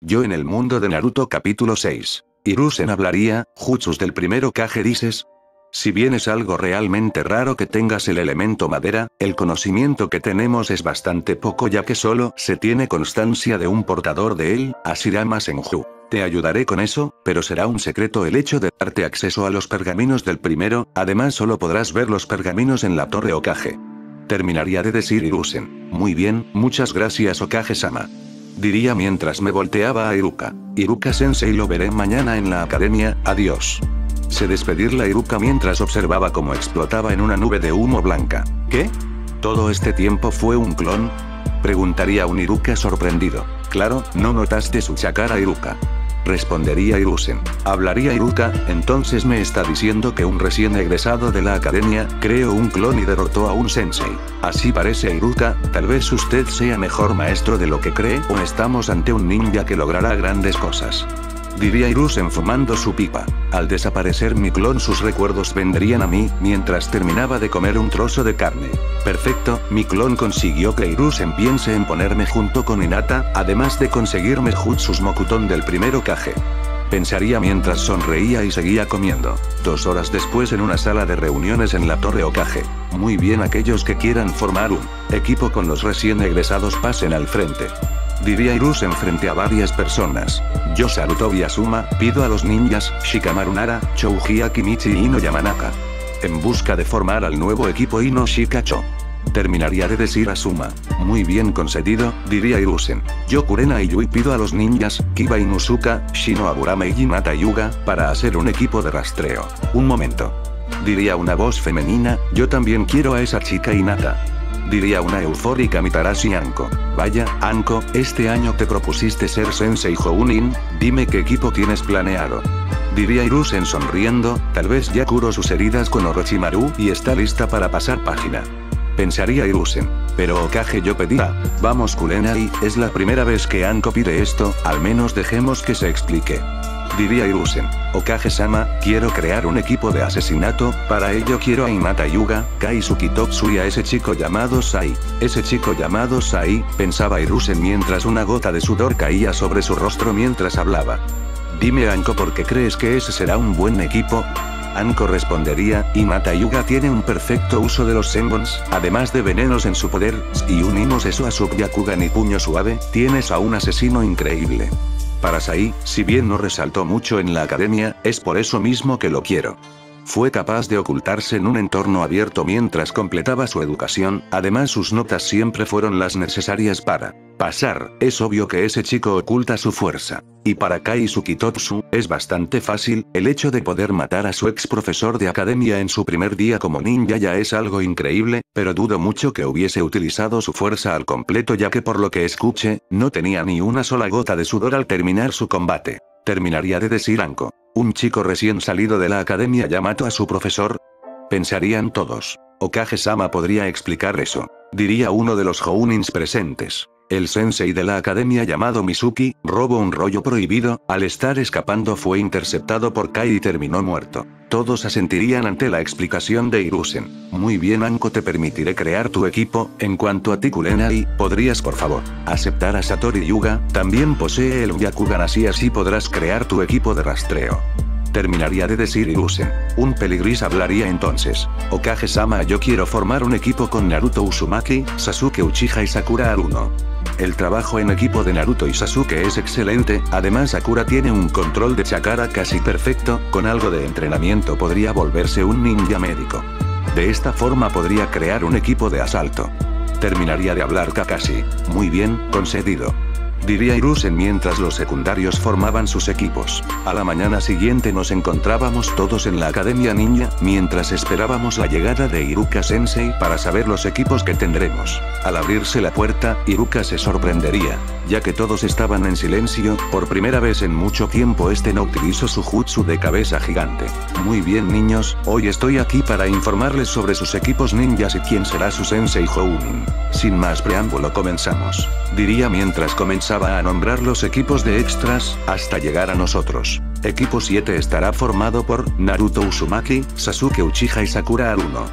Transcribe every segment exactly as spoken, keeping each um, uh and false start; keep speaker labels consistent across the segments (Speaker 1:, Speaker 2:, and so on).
Speaker 1: Yo en el mundo de Naruto capítulo seis. Hiruzen hablaría, jutsus del primer Hokage dices. Si bien es algo realmente raro que tengas el elemento madera, el conocimiento que tenemos es bastante poco ya que solo se tiene constancia de un portador de él, Hashirama Senju. Te ayudaré con eso, pero será un secreto el hecho de darte acceso a los pergaminos del primero, además solo podrás ver los pergaminos en la Torre Hokage. Terminaría de decir Hiruzen. Muy bien, muchas gracias Hokage-sama. Diría mientras me volteaba a Iruka. Iruka-sensei lo veré mañana en la academia, adiós. Se despedirla Iruka mientras observaba cómo explotaba en una nube de humo blanca. ¿Qué? ¿Todo este tiempo fue un clon? Preguntaría un Iruka sorprendido. Claro, ¿no notaste su chakra Iruka? Respondería Hiruzen. Hablaría Iruka, entonces me está diciendo que un recién egresado de la academia, creó un clon y derrotó a un sensei. Así parece Iruka, tal vez usted sea mejor maestro de lo que cree o estamos ante un ninja que logrará grandes cosas. Diría Hiruzen fumando su pipa. Al desaparecer mi clon sus recuerdos vendrían a mí, mientras terminaba de comer un trozo de carne. Perfecto, mi clon consiguió que Hiruzen piense en ponerme junto con Hinata, además de conseguirme Jutsus Mokuton del primer Hokage. Pensaría mientras sonreía y seguía comiendo. Dos horas después en una sala de reuniones en la Torre Hokage. Muy bien, aquellos que quieran formar un equipo con los recién egresados pasen al frente. Diría Hiruzen frente a varias personas. Yo Sarutobi Asuma, pido a los ninjas, Shikamaru Nara, Chouji Akimichi y Ino Yamanaka. En busca de formar al nuevo equipo Ino Shikacho. Terminaría de decir Asuma. Muy bien concedido, diría Hiruzen. Yo Kurena y Yui pido a los ninjas, Kiba Inuzuka, Shino Aburame y Hinata Hyuga, para hacer un equipo de rastreo. Un momento. Diría una voz femenina, yo también quiero a esa chica Hinata. Diría una eufórica Mitarashi Anko. Vaya, Anko, este año te propusiste ser Sensei Jounin, dime qué equipo tienes planeado. Diría Hiruzen sonriendo, tal vez ya curó sus heridas con Orochimaru y está lista para pasar página. Pensaría Hiruzen. Pero Hokage yo pedía. Vamos Kurenai, es la primera vez que Anko pide esto, al menos dejemos que se explique. Diría Hiruzen. Hokage-sama, quiero crear un equipo de asesinato, para ello quiero a Hinata Hyuga, Kaisuke Totsu y a ese chico llamado Sai. Ese chico llamado Sai, pensaba Hiruzen mientras una gota de sudor caía sobre su rostro mientras hablaba. Dime Anko, ¿por qué crees que ese será un buen equipo? Anko respondería, Hinata Hyuga tiene un perfecto uso de los Senbons, además de venenos en su poder, y unimos eso a su Byakugan y puño suave, tienes a un asesino increíble. Para Sai, si bien no resaltó mucho en la academia, es por eso mismo que lo quiero. Fue capaz de ocultarse en un entorno abierto mientras completaba su educación, además sus notas siempre fueron las necesarias para pasar, es obvio que ese chico oculta su fuerza. Y para Kaisuke Totsu, es bastante fácil, el hecho de poder matar a su ex profesor de academia en su primer día como ninja ya es algo increíble, pero dudo mucho que hubiese utilizado su fuerza al completo ya que por lo que escuché, no tenía ni una sola gota de sudor al terminar su combate. Terminaría de decir Anko. ¿Un chico recién salido de la academia ya mató a su profesor? Pensarían todos. Hokage-sama podría explicar eso. Diría uno de los Jounins presentes. El sensei de la academia llamado Mizuki, robó un rollo prohibido, al estar escapando fue interceptado por Kai y terminó muerto. Todos asentirían ante la explicación de Hiruzen. Muy bien Anko, te permitiré crear tu equipo, en cuanto a ti Kurenai, ¿podrías por favor aceptar a Satori Hyuga? También posee el Byakugan así así podrás crear tu equipo de rastreo. Terminaría de decir Hiruzen. Un peligris hablaría entonces. Hokage-sama, yo quiero formar un equipo con Naruto Uzumaki, Sasuke Uchiha y Sakura Haruno. El trabajo en equipo de Naruto y Sasuke es excelente, además Sakura tiene un control de chakra casi perfecto, con algo de entrenamiento podría volverse un ninja médico. De esta forma podría crear un equipo de asalto. Terminaría de hablar Kakashi. Muy bien, concedido. Diría Hiruzen mientras los secundarios formaban sus equipos. A la mañana siguiente nos encontrábamos todos en la academia ninja, mientras esperábamos la llegada de Iruka Sensei para saber los equipos que tendremos. Al abrirse la puerta, Iruka se sorprendería, ya que todos estaban en silencio, por primera vez en mucho tiempo este no utilizó su jutsu de cabeza gigante. Muy bien niños, hoy estoy aquí para informarles sobre sus equipos ninjas y quién será su Sensei Jounin. Sin más preámbulo comenzamos. Diría mientras comenzaba a nombrar los equipos de extras, hasta llegar a nosotros. Equipo siete estará formado por Naruto Uzumaki, Sasuke Uchiha y Sakura Haruno.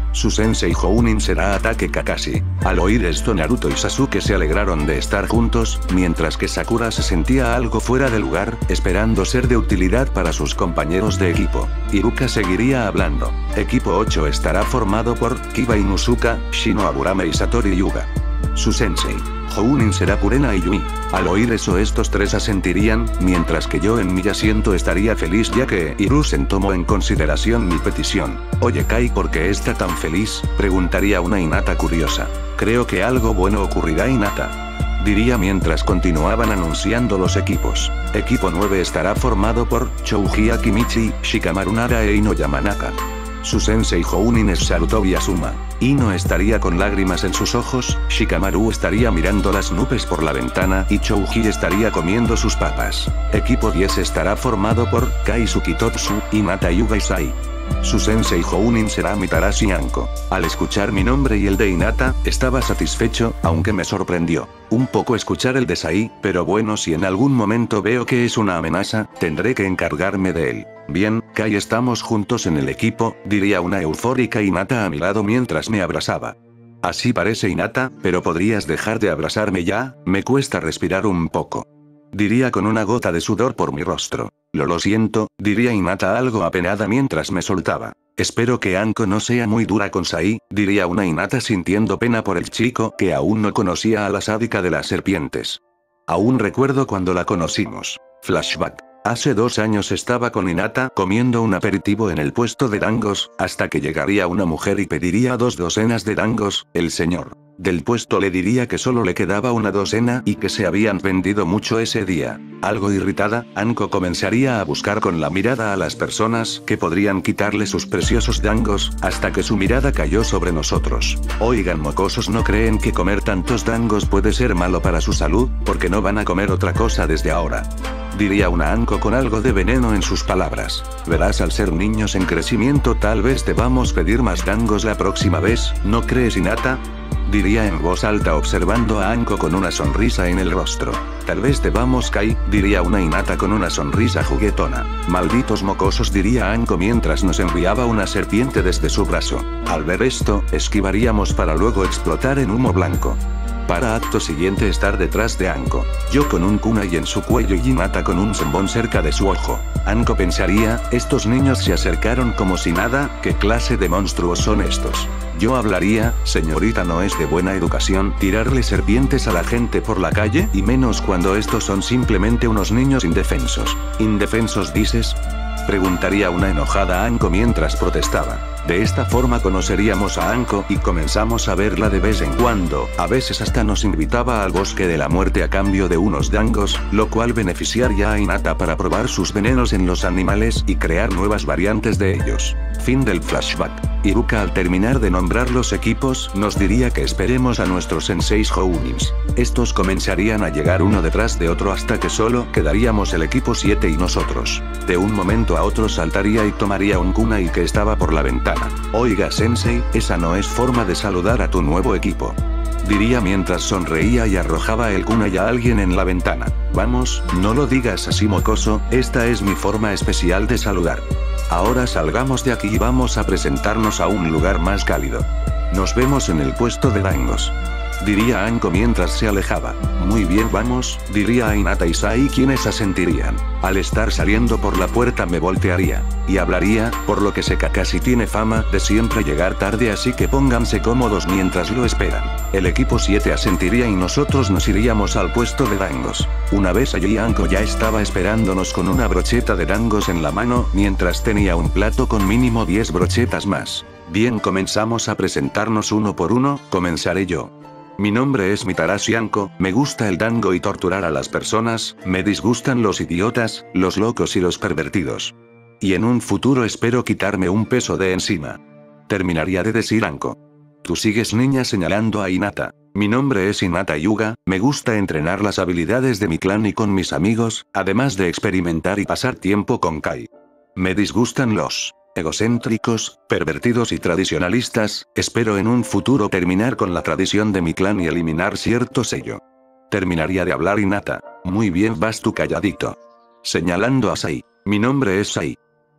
Speaker 1: Su sensei Jounin será ataque Kakashi. Al oír esto Naruto y Sasuke se alegraron de estar juntos, mientras que Sakura se sentía algo fuera de lugar, esperando ser de utilidad para sus compañeros de equipo. Iruka seguiría hablando. Equipo ocho estará formado por Kiba Inuzuka, Shino Aburame y Satori Yuga. Su sensei Jounin será Kurena y Yui. Al oír eso estos tres asentirían, mientras que yo en mi asiento estaría feliz ya que Hiruzen tomó en consideración mi petición. Oye Kai, ¿por qué está tan feliz?, preguntaría una Hinata curiosa. Creo que algo bueno ocurrirá, Hinata, diría mientras continuaban anunciando los equipos. Equipo nueve estará formado por Chouji Akimichi, Shikamaru Nara e Ino Yamanaka. Su sensei Jounin es Sarutobi Asuma. Ino estaría con lágrimas en sus ojos, Shikamaru estaría mirando las nubes por la ventana y Chouji estaría comiendo sus papas. Equipo diez estará formado por Kai Tsukitotsu, Hinata Yuga y Sai. Su sensei Jounin será Mitarashi Anko. Al escuchar mi nombre y el de Hinata, estaba satisfecho, aunque me sorprendió un poco escuchar el de Sai, pero bueno, si en algún momento veo que es una amenaza, tendré que encargarme de él. Bien, Kai, estamos juntos en el equipo, diría una eufórica Hinata a mi lado mientras me abrazaba. Así parece, Hinata, pero podrías dejar de abrazarme ya, me cuesta respirar un poco, diría con una gota de sudor por mi rostro. Lo lo siento, diría Hinata algo apenada mientras me soltaba. Espero que Anko no sea muy dura con Sai, diría una Hinata sintiendo pena por el chico que aún no conocía a la sádica de las serpientes. Aún recuerdo cuando la conocimos. Flashback. Hace dos años estaba con Hinata comiendo un aperitivo en el puesto de dangos, hasta que llegaría una mujer y pediría dos docenas de dangos. El señor del puesto le diría que solo le quedaba una docena y que se habían vendido mucho ese día. Algo irritada, Anko comenzaría a buscar con la mirada a las personas que podrían quitarle sus preciosos dangos, hasta que su mirada cayó sobre nosotros. Oigan, mocosos, ¿no creen que comer tantos dangos puede ser malo para su salud? Porque no van a comer otra cosa desde ahora, diría una Anko con algo de veneno en sus palabras. Verás, al ser niños en crecimiento tal vez debamos pedir más dangos la próxima vez, ¿no crees, Hinata?, diría en voz alta observando a Anko con una sonrisa en el rostro. Tal vez debamos, Kai, diría una Hinata con una sonrisa juguetona. Malditos mocosos, diría Anko mientras nos enviaba una serpiente desde su brazo. Al ver esto, esquivaríamos para luego explotar en humo blanco. Para acto siguiente estar detrás de Anko, yo con un kunai en su cuello y Hinata con un senbon cerca de su ojo. Anko pensaría, estos niños se acercaron como si nada, ¿qué clase de monstruos son estos? Yo hablaría, señorita, no es de buena educación tirarle serpientes a la gente por la calle, y menos cuando estos son simplemente unos niños indefensos. ¿Indefensos dices?, preguntaría una enojada Anko mientras protestaba. De esta forma conoceríamos a Anko y comenzamos a verla de vez en cuando, a veces hasta nos invitaba al bosque de la muerte a cambio de unos dangos, lo cual beneficiaría a Hinata para probar sus venenos en los animales y crear nuevas variantes de ellos. Fin del flashback. Iruka al terminar de nombrar los equipos nos diría que esperemos a nuestros senseis Jounins. Estos comenzarían a llegar uno detrás de otro hasta que solo quedaríamos el equipo siete y nosotros. De un momento a otro saltaría y tomaría un kunai que estaba por la ventana. Oiga, sensei, esa no es forma de saludar a tu nuevo equipo, diría mientras sonreía y arrojaba el kunai a alguien en la ventana. Vamos, no lo digas así, mocoso, esta es mi forma especial de saludar. Ahora salgamos de aquí y vamos a presentarnos a un lugar más cálido. Nos vemos en el puesto de dangos, diría Anko mientras se alejaba. Muy bien, vamos, diría a Hinata y Sai, quienes asentirían. Al estar saliendo por la puerta me voltearía y hablaría, por lo que sé Kakashi tiene fama de siempre llegar tarde, así que pónganse cómodos mientras lo esperan. El equipo siete asentiría y nosotros nos iríamos al puesto de dangos. Una vez allí, Anko ya estaba esperándonos con una brocheta de dangos en la mano, mientras tenía un plato con mínimo diez brochetas más. Bien, comenzamos a presentarnos uno por uno, comenzaré yo. Mi nombre es Mitarashi Anko, me gusta el dango y torturar a las personas, me disgustan los idiotas, los locos y los pervertidos. Y en un futuro espero quitarme un peso de encima, terminaría de decir Anko. Tú sigues, niña, señalando a Hinata. Mi nombre es Hinata Yuga, me gusta entrenar las habilidades de mi clan y con mis amigos, además de experimentar y pasar tiempo con Kai. Me disgustan los egocéntricos, pervertidos y tradicionalistas, espero en un futuro terminar con la tradición de mi clan y eliminar cierto sello. Terminaría de hablar Hinata. Muy bien, vas tú calladito. Señalando a Sai. Mi nombre es Sai.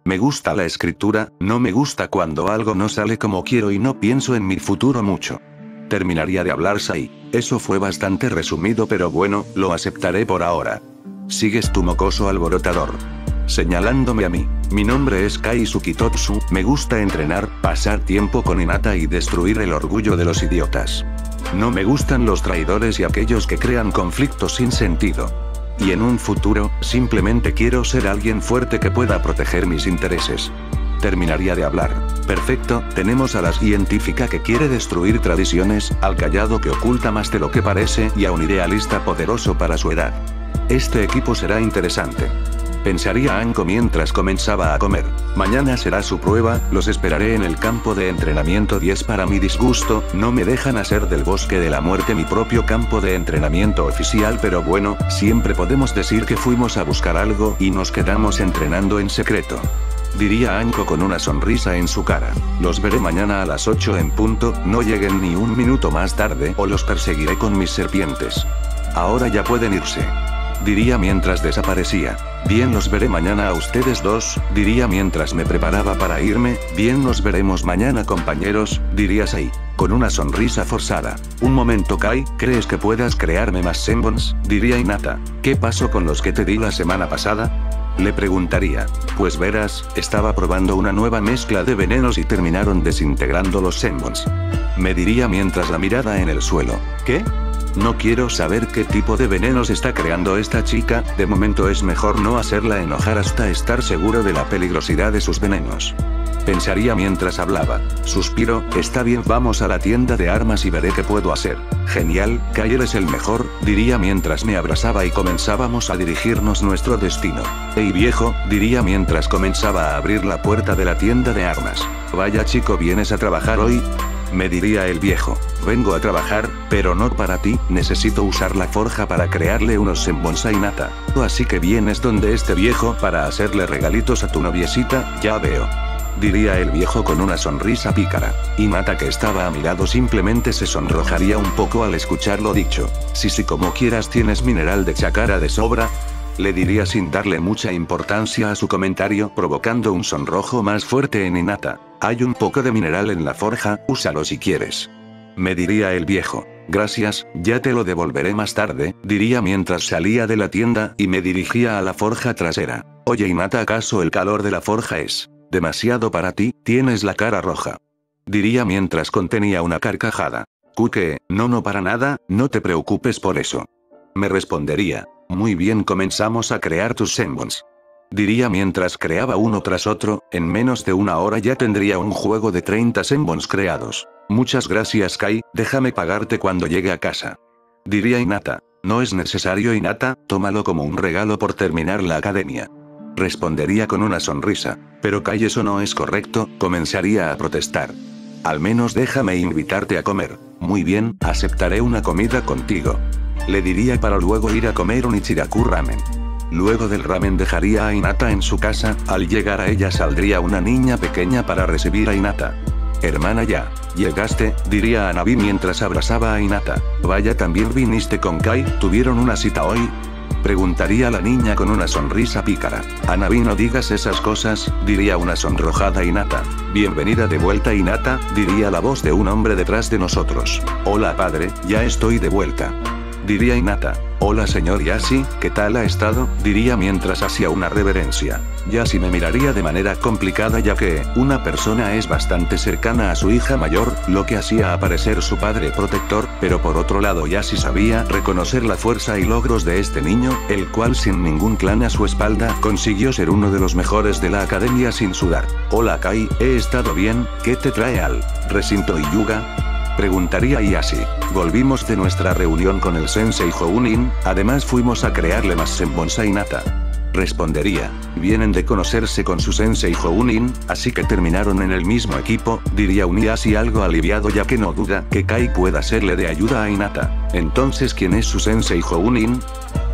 Speaker 1: Me gusta la escritura, no me gusta cuando algo no sale como quiero y no pienso en mi futuro mucho. Terminaría de hablar Sai. Eso fue bastante resumido, pero bueno, lo aceptaré por ahora. Sigues tu mocoso alborotador. Señalándome a mí. Mi nombre es Kai Tsukitotsu, me gusta entrenar, pasar tiempo con Hinata y destruir el orgullo de los idiotas. No me gustan los traidores y aquellos que crean conflictos sin sentido. Y en un futuro, simplemente quiero ser alguien fuerte que pueda proteger mis intereses. Terminaría de hablar. Perfecto, tenemos a la científica que quiere destruir tradiciones, al callado que oculta más de lo que parece y a un idealista poderoso para su edad. Este equipo será interesante. Pensaría Anko mientras comenzaba a comer. Mañana será su prueba, los esperaré en el campo de entrenamiento diez. Para mi disgusto, no me dejan hacer del bosque de la muerte mi propio campo de entrenamiento oficial, pero bueno, siempre podemos decir que fuimos a buscar algo y nos quedamos entrenando en secreto. Diría Anko con una sonrisa en su cara. Los veré mañana a las ocho en punto, no lleguen ni un minuto más tarde o los perseguiré con mis serpientes. Ahora ya pueden irse. Diría mientras desaparecía. Bien, los veré mañana a ustedes dos, diría mientras me preparaba para irme. Bien, nos veremos mañana, compañeros, diría Sai, con una sonrisa forzada. Un momento, Kai, ¿crees que puedas crearme más Senbons? Diría Hinata. ¿Qué pasó con los que te di la semana pasada? Le preguntaría. Pues verás, estaba probando una nueva mezcla de venenos y terminaron desintegrando los Senbons. Me diría mientras la mirada en el suelo. ¿Qué? No quiero saber qué tipo de venenos está creando esta chica, de momento es mejor no hacerla enojar hasta estar seguro de la peligrosidad de sus venenos. Pensaría mientras hablaba. Suspiro, está bien, vamos a la tienda de armas y veré qué puedo hacer. Genial, Kai es el mejor, diría mientras me abrazaba y comenzábamos a dirigirnos nuestro destino. Hey viejo, diría mientras comenzaba a abrir la puerta de la tienda de armas. Vaya chico, ¿vienes a trabajar hoy? Me diría el viejo. Vengo a trabajar, pero no para ti, necesito usar la forja para crearle unos Senbons a Hinata. Así que vienes donde este viejo para hacerle regalitos a tu noviecita, ya veo. Diría el viejo con una sonrisa pícara. Hinata, que estaba a mi lado, simplemente se sonrojaría un poco al escuchar lo dicho. Sí, sí, como quieras, tienes mineral de chakara de sobra. Le diría sin darle mucha importancia a su comentario, provocando un sonrojo más fuerte en Hinata. Hay un poco de mineral en la forja, úsalo si quieres. Me diría el viejo. Gracias, ya te lo devolveré más tarde, diría mientras salía de la tienda y me dirigía a la forja trasera. Oye Hinata, ¿acaso el calor de la forja es demasiado para ti? Tienes la cara roja. Diría mientras contenía una carcajada. Kuke, no no para nada, no te preocupes por eso. Me respondería. Muy bien, comenzamos a crear tus Senbons. Diría mientras creaba uno tras otro, en menos de una hora ya tendría un juego de treinta Senbons creados. Muchas gracias Kai, déjame pagarte cuando llegue a casa. Diría Hinata. No es necesario Hinata, tómalo como un regalo por terminar la academia. Respondería con una sonrisa. Pero Kai, eso no es correcto, comenzaría a protestar. Al menos déjame invitarte a comer. Muy bien, aceptaré una comida contigo. Le diría para luego ir a comer un Ichiraku ramen. Luego del ramen dejaría a Hinata en su casa, al llegar a ella saldría una niña pequeña para recibir a Hinata. Hermana, ya llegaste, diría a Nabi mientras abrazaba a Hinata. Vaya, también viniste con Kai, ¿tuvieron una cita hoy? Preguntaría a la niña con una sonrisa pícara. Anabi, no digas esas cosas, diría una sonrojada Hinata. Bienvenida de vuelta Hinata, diría la voz de un hombre detrás de nosotros. Hola padre, ya estoy de vuelta. Diría Hinata. Hola señor Yashi, ¿qué tal ha estado? Diría mientras hacía una reverencia. Yashi me miraría de manera complicada ya que, una persona es bastante cercana a su hija mayor, lo que hacía aparecer su padre protector, pero por otro lado Yashi sabía reconocer la fuerza y logros de este niño, el cual sin ningún clan a su espalda, consiguió ser uno de los mejores de la academia sin sudar. Hola Kai, he estado bien, ¿qué te trae al recinto Hyuga? Preguntaría Yashi. Volvimos de nuestra reunión con el sensei Jounin, además fuimos a crearle más Senbons a Hinata. Respondería. Vienen de conocerse con su sensei Jounin, así que terminaron en el mismo equipo, diría un Yashi algo aliviado ya que no duda que Kai pueda serle de ayuda a Hinata. Entonces, ¿quién es su sensei Jounin?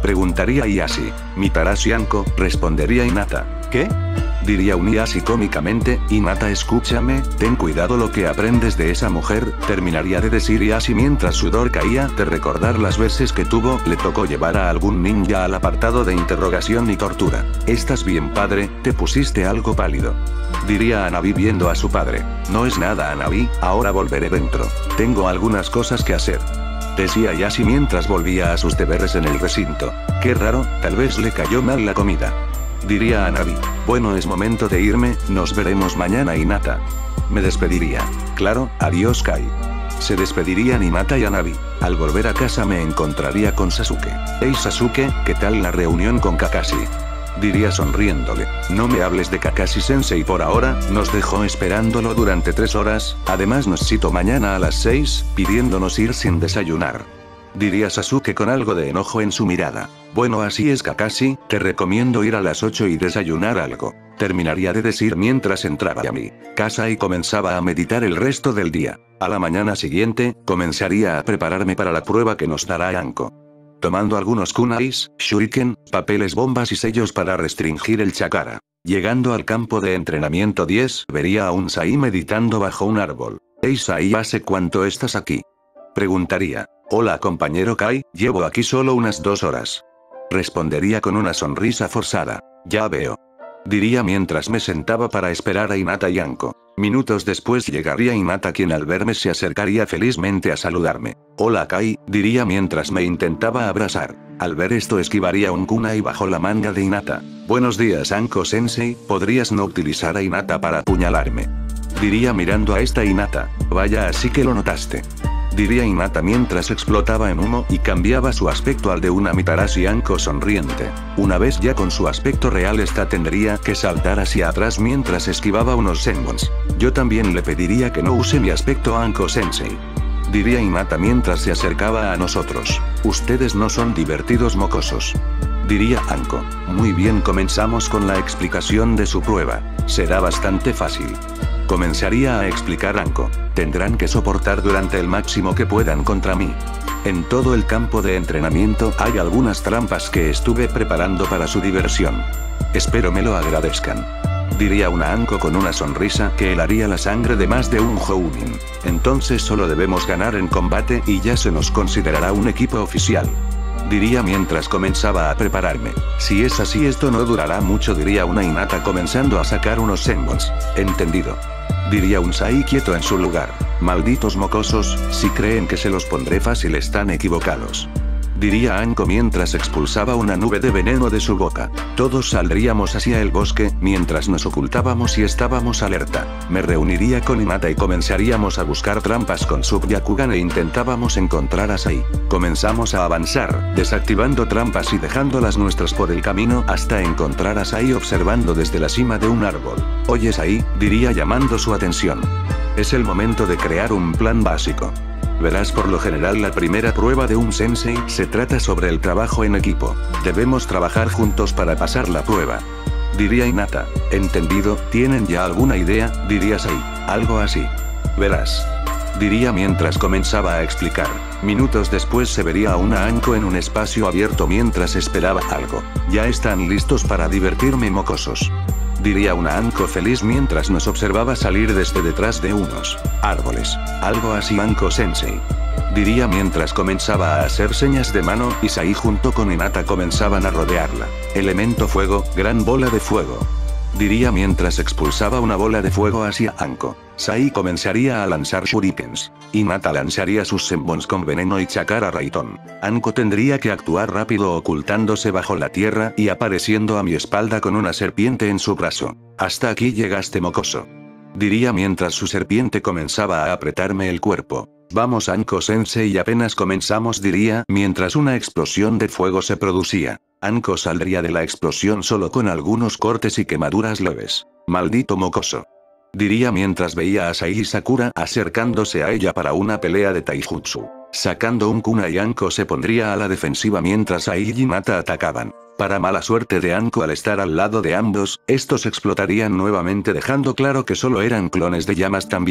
Speaker 1: Preguntaría Ieyasu. Mitarashi Anko, respondería Hinata. ¿Qué? Diría un Ieyasu cómicamente, Hinata escúchame, ten cuidado lo que aprendes de esa mujer, terminaría de decir Ieyasu mientras sudor caía de recordar las veces que tuvo, le tocó llevar a algún ninja al apartado de interrogación y tortura. ¿Estás bien padre? Te pusiste algo pálido. Diría Hanabi viendo a su padre. No es nada Hanabi, ahora volveré dentro. Tengo algunas cosas que hacer. Decía Ieyasu mientras volvía a sus deberes en el recinto. Qué raro, tal vez le cayó mal la comida. Diría Hanabi. Bueno, es momento de irme, nos veremos mañana Hinata. Me despediría. Claro, adiós Kai. Se despedirían Hinata y Hanabi. Al volver a casa me encontraría con Sasuke. Hey Sasuke, ¿qué tal la reunión con Kakashi? Diría sonriéndole. No me hables de Kakashi Sensei por ahora, nos dejó esperándolo durante tres horas, además nos citó mañana a las seis, pidiéndonos ir sin desayunar. Diría Sasuke con algo de enojo en su mirada. Bueno, así es Kakashi, te recomiendo ir a las ocho y desayunar algo. Terminaría de decir mientras entraba a mi casa y comenzaba a meditar el resto del día. A la mañana siguiente, comenzaría a prepararme para la prueba que nos dará Anko. Tomando algunos kunais, shuriken, papeles bombas y sellos para restringir el chakra. Llegando al campo de entrenamiento diez, vería a un Sai meditando bajo un árbol. Hey Sai, ¿hace cuánto estás aquí? Preguntaría. Hola compañero Kai, llevo aquí solo unas dos horas. Respondería con una sonrisa forzada. Ya veo. Diría mientras me sentaba para esperar a Hinata y Anko. Minutos después llegaría Hinata, quien al verme se acercaría felizmente a saludarme. Hola Kai, diría mientras me intentaba abrazar. Al ver esto esquivaría un kunai bajo la manga de Hinata. Buenos días Anko Sensei, ¿podrías no utilizar a Hinata para apuñalarme? Diría mirando a esta Hinata. Vaya, así que lo notaste. Diría Hinata mientras explotaba en humo y cambiaba su aspecto al de una Mitarashi Anko sonriente. Una vez ya con su aspecto real, esta tendría que saltar hacia atrás mientras esquivaba unos senbons. Yo también le pediría que no use mi aspecto Anko Sensei. Diría Hinata mientras se acercaba a nosotros. Ustedes no son divertidos mocosos. Diría Anko. Muy bien, comenzamos con la explicación de su prueba. Será bastante fácil. Comenzaría a explicar Anko. Tendrán que soportar durante el máximo que puedan contra mí. En todo el campo de entrenamiento hay algunas trampas que estuve preparando para su diversión. Espero me lo agradezcan. Diría una Anko con una sonrisa que helaría la sangre de más de un Jounin. Entonces solo debemos ganar en combate y ya se nos considerará un equipo oficial. Diría mientras comenzaba a prepararme. Si es así esto no durará mucho, diría una Hinata comenzando a sacar unos senbons. Entendido. Diría un Sai quieto en su lugar. Malditos mocosos, si creen que se los pondré fácil están equivocados. Diría Anko mientras expulsaba una nube de veneno de su boca. Todos saldríamos hacia el bosque, mientras nos ocultábamos y estábamos alerta. Me reuniría con Hinata y comenzaríamos a buscar trampas con Sub-Byakugan e intentábamos encontrar a Sai. Comenzamos a avanzar, desactivando trampas y dejando las nuestras por el camino hasta encontrar a Sai observando desde la cima de un árbol. Oye Sai, diría llamando su atención. Es el momento de crear un plan básico. Verás, por lo general la primera prueba de un sensei se trata sobre el trabajo en equipo. Debemos trabajar juntos para pasar la prueba. Diría Hinata. Entendido, ¿tienen ya alguna idea? Diría Sai. Algo así. Verás. Diría mientras comenzaba a explicar. Minutos después se vería a una Anko en un espacio abierto mientras esperaba algo. Ya están listos para divertirme mocosos. Diría una Anko feliz mientras nos observaba salir desde detrás de unos árboles. Algo así Anko Sensei. Diría mientras comenzaba a hacer señas de mano y Sai junto con Hinata comenzaban a rodearla. Elemento fuego, gran bola de fuego. Diría mientras expulsaba una bola de fuego hacia Anko. Sai comenzaría a lanzar shurikens. Hinata lanzaría sus senbons con veneno y chakra Raitón. Anko tendría que actuar rápido ocultándose bajo la tierra y apareciendo a mi espalda con una serpiente en su brazo. Hasta aquí llegaste mocoso. Diría mientras su serpiente comenzaba a apretarme el cuerpo. Vamos Anko Sensei, y apenas comenzamos, diría mientras una explosión de fuego se producía. Anko saldría de la explosión solo con algunos cortes y quemaduras leves. Maldito mocoso. Diría mientras veía a Sai y Sakura acercándose a ella para una pelea de taijutsu. Sacando un kunai, Anko se pondría a la defensiva mientras Sai y Hinata atacaban. Para mala suerte de Anko, al estar al lado de ambos, estos explotarían nuevamente dejando claro que solo eran clones de llamas también.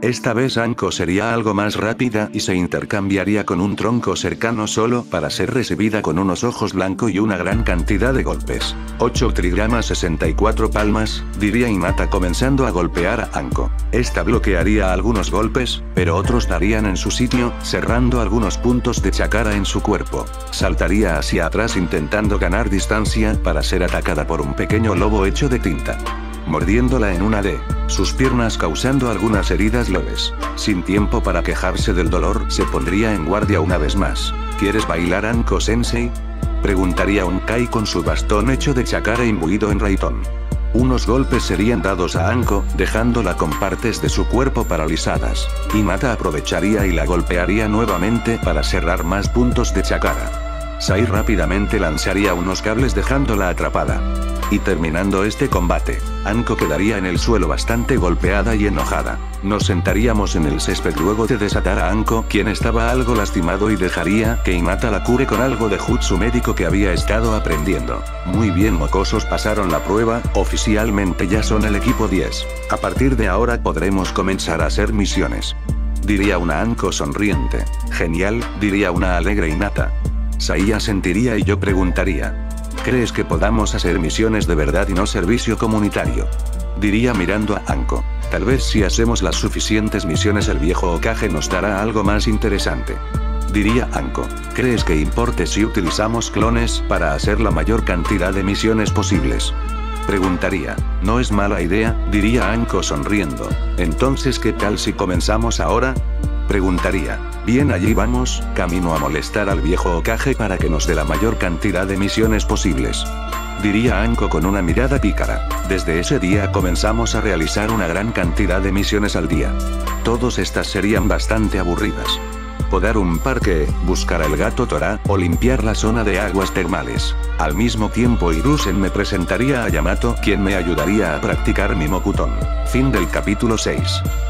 Speaker 1: Esta vez Anko sería algo más rápida y se intercambiaría con un tronco cercano solo para ser recibida con unos ojos blancos y una gran cantidad de golpes. ocho trigramas sesenta y cuatro palmas, diría Hinata comenzando a golpear a Anko. Esta bloquearía algunos golpes, pero otros darían en su sitio, cerrando algunos puntos de chakra en su cuerpo. Saltaría hacia atrás intentando ganar distancia para ser atacada por un pequeño lobo hecho de tinta. Mordiéndola en una de sus piernas causando algunas heridas leves. Sin tiempo para quejarse del dolor, se pondría en guardia una vez más. ¿Quieres bailar, Anko-sensei? Preguntaría un Kai con su bastón hecho de chakra imbuido en Raitón. Unos golpes serían dados a Anko, dejándola con partes de su cuerpo paralizadas. Hinata aprovecharía y la golpearía nuevamente para cerrar más puntos de chakra. Sai rápidamente lanzaría unos cables dejándola atrapada. Y terminando este combate, Anko quedaría en el suelo bastante golpeada y enojada. Nos sentaríamos en el césped luego de desatar a Anko, quien estaba algo lastimado, y dejaría que Hinata la cure con algo de jutsu médico que había estado aprendiendo. Muy bien, mocosos, pasaron la prueba, oficialmente ya son el equipo diez. A partir de ahora podremos comenzar a hacer misiones. Diría una Anko sonriente. Genial, diría una alegre Hinata. Sai asentiría y yo preguntaría. ¿Crees que podamos hacer misiones de verdad y no servicio comunitario? Diría mirando a Anko. Tal vez si hacemos las suficientes misiones el viejo Hokage nos dará algo más interesante. Diría Anko. ¿Crees que importe si utilizamos clones para hacer la mayor cantidad de misiones posibles? Preguntaría. No es mala idea, diría Anko sonriendo. Entonces, ¿qué tal si comenzamos ahora? Preguntaría. Bien, allí vamos, camino a molestar al viejo Hokage para que nos dé la mayor cantidad de misiones posibles. Diría Anko con una mirada pícara. Desde ese día comenzamos a realizar una gran cantidad de misiones al día. Todas estas serían bastante aburridas. Podar un parque, buscar al gato Tora, o limpiar la zona de aguas termales. Al mismo tiempo Hiruzen me presentaría a Yamato, quien me ayudaría a practicar mi Mokuton. Fin del capítulo seis.